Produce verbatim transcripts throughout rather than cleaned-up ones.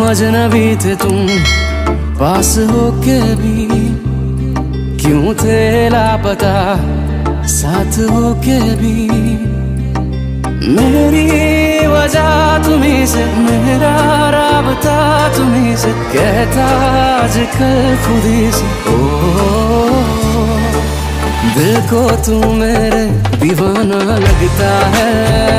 अजनबी थे तुम पास होके भी, क्यों थे लापता साथ होके भी। मेरी वजह तुम्हीं से, मेरा राबता तुम्हीं से, कहता आजकल खुद ही से। ओ दिल को तू मेरे दीवाना लगता है,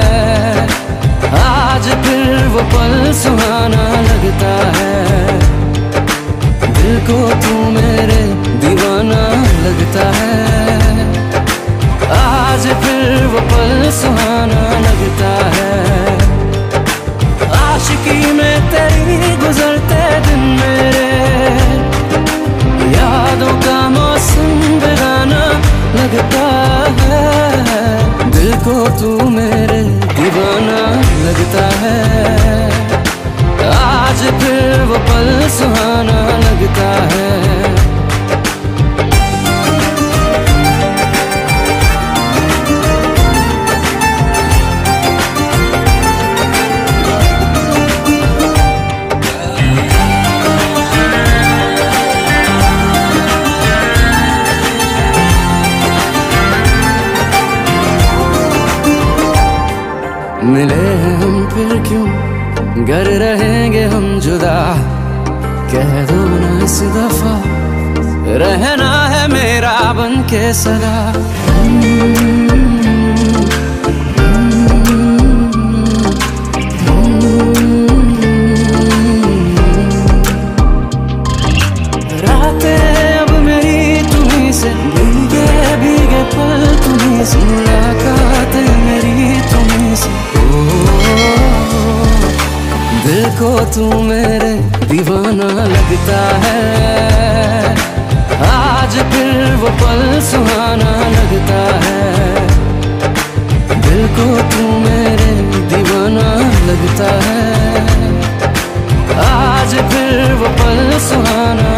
आज फिर वो पल सुहाना लगता है। दिल को तू मेरे दीवाना लगता है, आज फिर वो पल सुहाना लगता है। आशिकी में तेरी गुजरते दिन मेरे, यादों का मौसम बेगाना लगता है। दिल को तू मेरे दीवाना लगता है, आज फिर वो पल सुहाना लगता है। मिले हैं हम फिर क्यों, गर रहेंगे हम जुदा, कह दो ना इस दफा, रहना है मेरा बन के सदा। रातें अब मेरी तुम्हीं से, भीगे भीगे पल तुम्हीं से, मुलाकातें मेरी तुम्हीं से। दिल को तू मेरे दीवाना लगता है, आज फिर वो पल सुहाना लगता है। दिल को तू मेरे दीवाना लगता है, आज फिर वो पल सुहाना